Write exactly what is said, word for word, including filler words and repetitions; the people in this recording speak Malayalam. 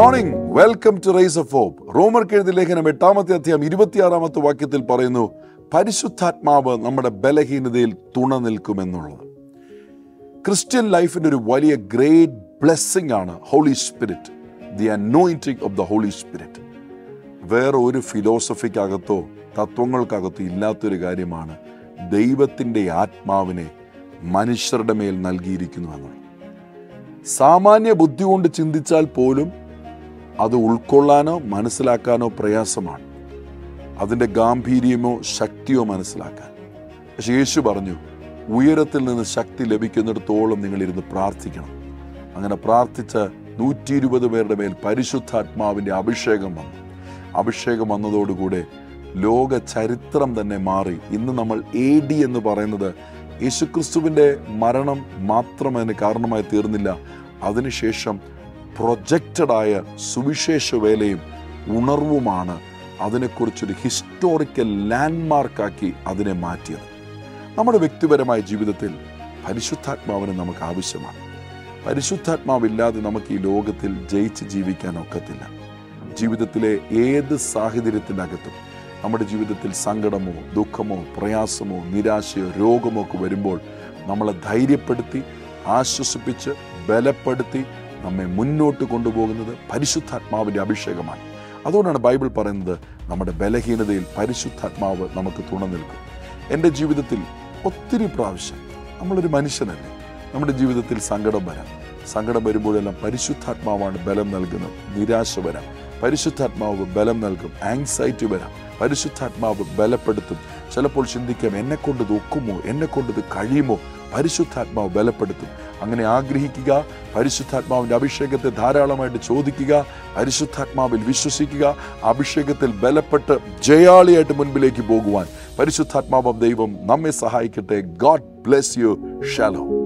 morning. Welcome to Rays of Hope. റോമർക്ക് എഴുതിയ ലേഖനം എട്ടാമത്തെ അധ്യായം ഇരുപത്തിയാറാമത്തെ വാക്യത്തിൽ പറയുന്നു, പരിശുദ്ധാത്മാവ് നമ്മുടെ ബലഹീനതയിൽ തുണ നിൽക്കുമെന്നുള്ളത്. ക്രിസ്ത്യൻ ലൈഫിൻ്റെ ഒരു വലിയ ഗ്രേറ്റ് ബ്ലെസ്സിംഗ് ആണ് holy spirit, the anointing of the holy spirit. വേറെ ഒരു ഫിലോസഫിക്കകത്തോ തത്വങ്ങൾക്കകത്തോ ഇല്ലാത്തൊരു കാര്യമാണ് ദൈവത്തിൻ്റെ ആത്മാവിനെ മനുഷ്യരുടെ മേൽ നൽകിയിരിക്കുന്നു എന്നുള്ളത്. സാമാന്യ ബുദ്ധി കൊണ്ട് ചിന്തിച്ചാൽ പോലും അത് ഉൾക്കൊള്ളാനോ മനസ്സിലാക്കാനോ പ്രയാസമാണ്, അതിൻ്റെ ഗാംഭീര്യമോ ശക്തിയോ മനസ്സിലാക്കാൻ. പക്ഷെ യേശു പറഞ്ഞു, ഉയരത്തിൽ നിന്ന് ശക്തി ലഭിക്കുന്നിടത്തോളം നിങ്ങളിരുന്ന് പ്രാർത്ഥിക്കണം. അങ്ങനെ പ്രാർത്ഥിച്ച നൂറ്റി ഇരുപത് പേരുടെ മേൽ പരിശുദ്ധാത്മാവിൻ്റെ അഭിഷേകം വന്നു. അഭിഷേകം വന്നതോടുകൂടെ ലോക ചരിത്രം തന്നെ മാറി. ഇന്ന് നമ്മൾ എ ഡി എന്ന് പറയുന്നത് യേശുക്രിസ്തുവിൻ്റെ മരണം മാത്രം അതിന് കാരണമായി തീർന്നില്ല. അതിനുശേഷം പ്രൊജക്റ്റഡായ സുവിശേഷ വേലയും ഉണർവുമാണ് അതിനെക്കുറിച്ചൊരു ഹിസ്റ്റോറിക്കൽ ലാൻഡ്മാർക്കാക്കി അതിനെ മാറ്റിയത്. നമ്മുടെ വ്യക്തിപരമായ ജീവിതത്തിൽ പരിശുദ്ധാത്മാവിന് നമുക്ക് ആവശ്യമാണ്. പരിശുദ്ധാത്മാവില്ലാതെ നമുക്ക് ഈ ലോകത്തിൽ ജയിച്ച് ജീവിക്കാൻ ഒക്കത്തില്ല. ജീവിതത്തിലെ ഏത് സാഹചര്യത്തിനകത്തും നമ്മുടെ ജീവിതത്തിൽ സങ്കടമോ ദുഃഖമോ പ്രയാസമോ നിരാശയോ രോഗമോ ഒക്കെ വരുമ്പോൾ നമ്മളെ ധൈര്യപ്പെടുത്തി ആശ്വസിപ്പിച്ച് ബലപ്പെടുത്തി നമ്മെ മുന്നോട്ട് കൊണ്ടുപോകുന്നത് പരിശുദ്ധാത്മാവിൻ്റെ അഭിഷേകമാണ്. അതുകൊണ്ടാണ് ബൈബിൾ പറയുന്നത്, നമ്മുടെ ബലഹീനതയിൽ പരിശുദ്ധാത്മാവ് നമുക്ക് തുണ നിൽക്കും. എൻ്റെ ജീവിതത്തിൽ ഒത്തിരി പ്രാവശ്യം, നമ്മളൊരു മനുഷ്യനല്ലേ, നമ്മുടെ ജീവിതത്തിൽ സങ്കടം വരാം. സങ്കടം വരുമ്പോഴെല്ലാം പരിശുദ്ധാത്മാവാണ് ബലം നൽകുന്നത്. നിരാശ വരാം, പരിശുദ്ധാത്മാവ് ബലം നൽകും. ആങ്സൈറ്റി വരാം, പരിശുദ്ധാത്മാവ് ബലപ്പെടുത്തും. ചിലപ്പോൾ ചിന്തിക്കാം, എന്നെക്കൊണ്ട് ഇത് ഒക്കുമോ, എന്നെക്കൊണ്ട് ഇത് കഴിയുമോ? പരിശുദ്ധാത്മാവ് ബലപ്പെടുത്തും. അങ്ങനെ ആഗ്രഹിക്കുക, പരിശുദ്ധാത്മാവിൻ്റെ അഭിഷേകത്തെ ധാരാളമായിട്ട് ചോദിക്കുക, പരിശുദ്ധാത്മാവിൽ വിശ്വസിക്കുക, അഭിഷേകത്തിൽ ബലപ്പെട്ട് ജയാളിയായിട്ട് മുൻപിലേക്ക് പോകുവാൻ പരിശുദ്ധാത്മാവ് ദൈവം നമ്മെ സഹായിക്കട്ടെ. God bless you. ഷാലോം.